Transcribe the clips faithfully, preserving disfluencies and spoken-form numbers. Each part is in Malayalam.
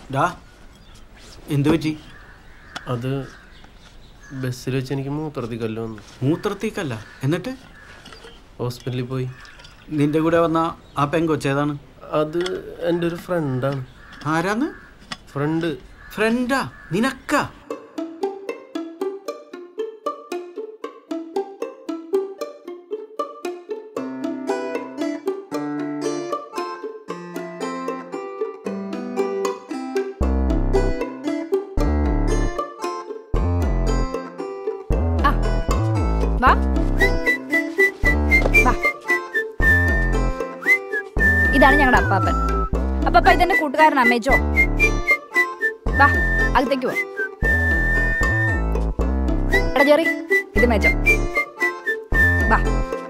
ഡാ എന്തു പറ്റി? അത് ബസ്സിൽ വെച്ച് എനിക്ക് മൂത്രത്തിക്കല്ല് വന്നു. മൂത്രത്തിക്കല്ല? എന്നിട്ട് ഹോസ്പിറ്റലിൽ പോയി. നിന്റെ കൂടെ വന്ന ആ പെങ്കൊച്ചേതാണ്? അത് എൻ്റെ ഒരു ഫ്രണ്ടാണ്. ആരാന്ന്? ഫ്രണ്ട്. ഫ്രണ്ടാ? നിനക്കാ? വാ വാ, ഇതാണ് ഞങ്ങളുടെ അപ്പാപ്പൻ. അപ്പാപ്പ ഇതെന്റെ കൂട്ടുകാരൻ അമ്മേജോ. വാ അകത്തേക്ക് പോ. എടാ ജെറി, ഇത് മേജോ. വാ.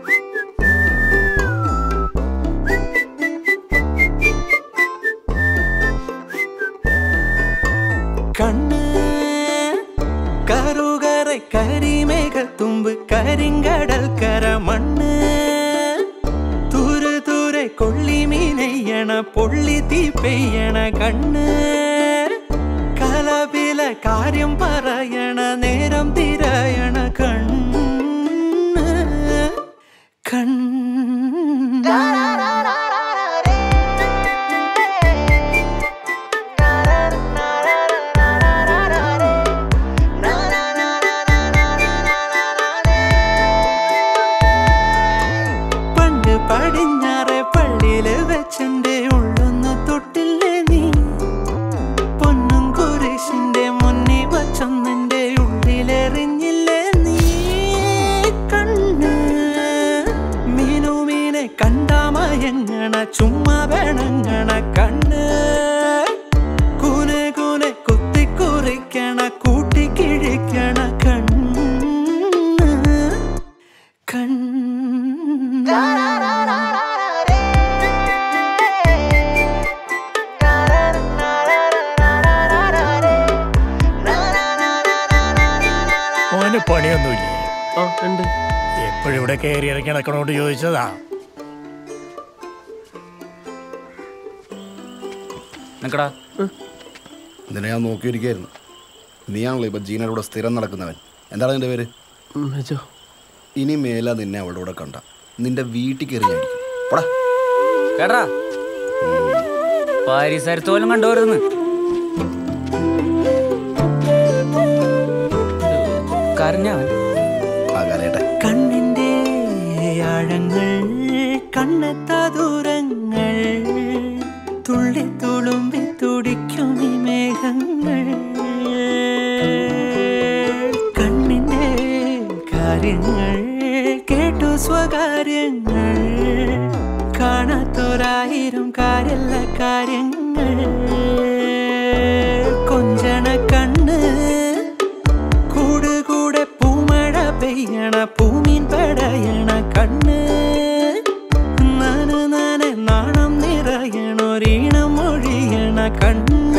കണ്ണ് കറുകரை കരിമേഘത്തുമ്പ് കരിങ്കടൽ കരമണ്ണ് തുരു തുരെ കൊള്ളി മീനെയ്യണ പൊള്ളി തീ പെയ്യണ കണ്ണ് കലപില കാര്യം പറയണ നേരം തിരയണ കണ്ണ് കണ്ണ് പടിഞ്ഞാറെ പള്ളിയില് വെച്ചെന്റെ ഉള്ളൊന്നു തൊട്ടില്ലേ നീ? പൊന്നും കുരിശിന്റെ മുന്നിൽ വച്ചൊന്നെന്റെ ഉള്ളിലെറിഞ്ഞില്ലേ നീ? കണ്ണ് മീനുമീനെ കണ്ടാമയങ്ങണ ചുമ്മാ വേണങ്ങണ കണ്ണ് കൂനെ കൂനെ കുത്തിക്കുറിക്കണ കൂട്ടിക്കിഴിക്കണ കണ്ണ് കണ്ണ് പണിയൊന്നുമില്ലേ? ആ ഉണ്ട്. എപ്പോഴും ഇവിടെ കയറി ഇറക്കി നടക്കണോണ്ട് ചോദിച്ചതാ. നിനക്കടാ ഇതിനെ ഞാൻ നോക്കിയിരിക്കായിരുന്നു. നീയാണല്ലോ ഇപ്പൊ ജീനയുടെ കൂടെ സ്ഥിരം നടക്കുന്നവൻ. എന്താണ് നിന്റെ പേര്? മെജോ. ഇനി മേല നിന്നെ അവളുടെ കൂടെ കണ്ട നിന്റെ വീട്ടിൽ കയറി കേട്ടാ പാരിസരത്തോലും കണ്ടുവരുന്ന് കരഞ്ഞവൻ. കണ്ണിന്റെ ആഴങ്ങൾ കണ്ണെത്താ ദൂരങ്ങൾ തുള്ളി തുളുമ്പി തുടിക്കും ഈ മേഘങ്ങൾ കണ്ണിന്റെ കാര്യങ്ങൾ കേട്ടു സ്വകാര്യങ്ങൾ കാണാത്തൊരായിരം കാര്യല്ല കാര്യങ്ങൾ കൊഞ്ചണ കണ്ണ് കൂടുകൂടെ പൂമഴ പെയ്യണ പൂമീൻ പടയണ കണ്ണ് നന നന നാണം നിറയണൊരീണം ഒഴിയണ കണ്ണ്